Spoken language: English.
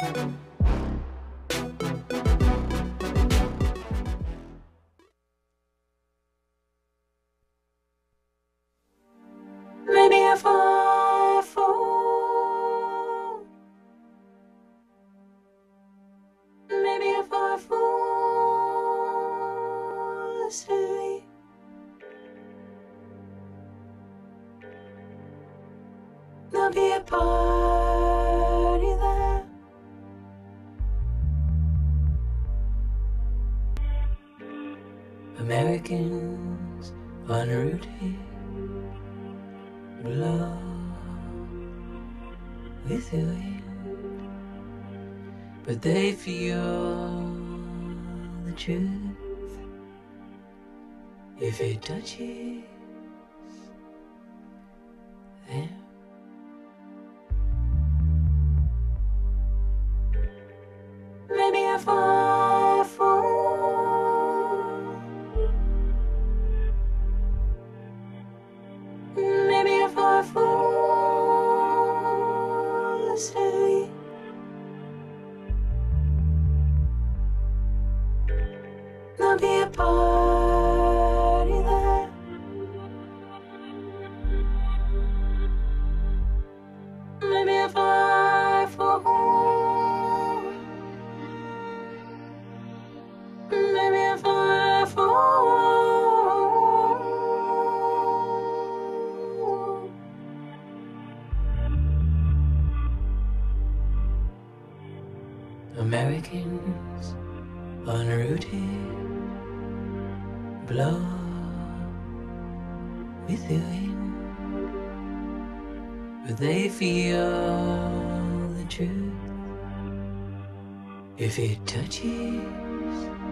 Maybe if I fall, maybe if I fall asleep, there'll be a party there. Americans en route blow with the wind, but they feel the truth if it touches them. Maybe if I fall, maybe if I fall asleep, there'll be a party there. Maybe if I fall, maybe if I fall, Americans en route blow with the wind, but they feel the truth if it touches